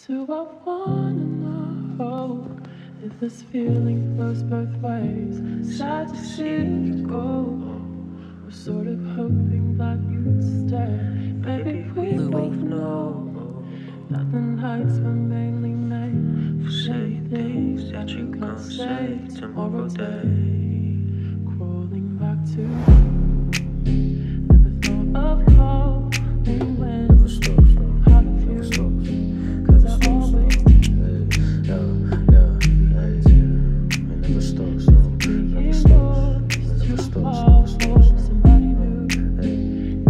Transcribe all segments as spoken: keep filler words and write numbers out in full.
Do I wanna know if this feeling flows both ways? Sad to see you go. We're sort of hoping that you'd stay. Maybe we Llouis. both know that the nights were mainly made for saying things that you can't say tomorrow day. Crawling back to never thought of calling when Never stops, no. how to Never feel. stops. Cause Never I stops, no. always Hey, yeah, yeah, hey, it never stops, no. Never stops. It never stops, never stops, no. Hey,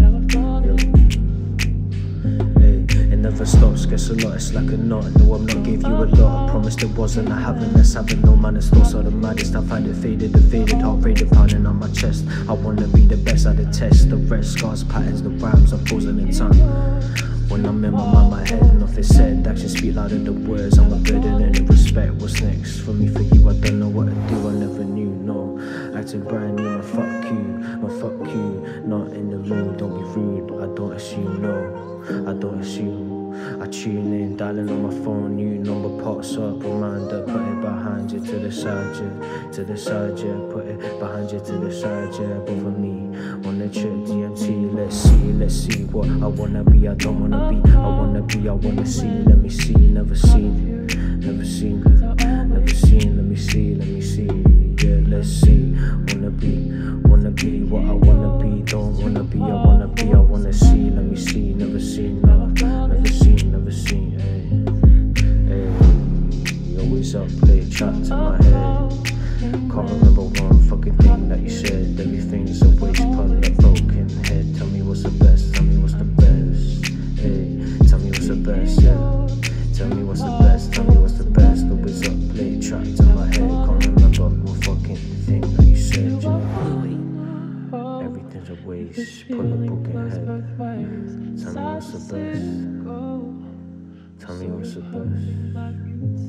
hey, it never stops. Guess a lot, it's like a knot. No, I'm not gave you a lot. I promised it wasn't. I haven't, let's have it. No man, it's thoughts are the maddest. I've had it faded, evaded, heart rated, pounding on my chest. I wanna be the best at the test. The rest, scars, patterns, the rhymes, I'm frozen in time. When I'm in my mind, my head, nothing said. Actions speak louder than words. I'm a burden and in respect. What's next? For me, for you, I don't know what to do. I never knew, no. Acting brand new, my fuck you, my fuck you. Not in the mood, don't be rude. I don't assume, no. I don't assume. I tune in, dialing on my phone. New number pops up, reminder. Put it behind you to the side, yeah. To the side, yeah. Put it behind you to the side, yeah. But for me, on the trip, D M T. Let's see, let's see what I wanna be. I don't wanna be, I wanna be, I wanna see. Let me see, never seen, never seen, never seen. Let me see, let me see, yeah. Let's see. Wanna be, wanna be what I wanna be. Don't wanna be, I wanna be, I wanna see. Let me see, never seen, no, never seen, never seen. Hey, hey, always up, play track to my head. Can't remember one fucking thing that you said. Everything's a waste, pun a broken head. Tell me what's the best, tell me what's the best. Hey, tell me what's the best, yeah. Tell me what's the best, tell me what's the best. Always up, play track to my head. Can't remember one fucking thing that you said, yeah. Everything's a waste, pull a broken head. Tell me what's the best. Tell me what's the best.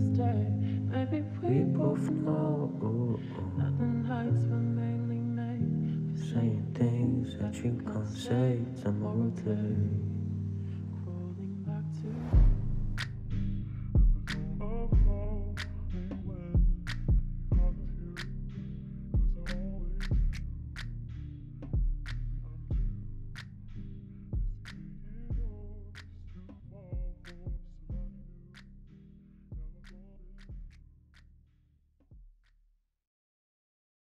We both know that the nights were mainly made for saying things that you can't say tomorrow day. crawling back to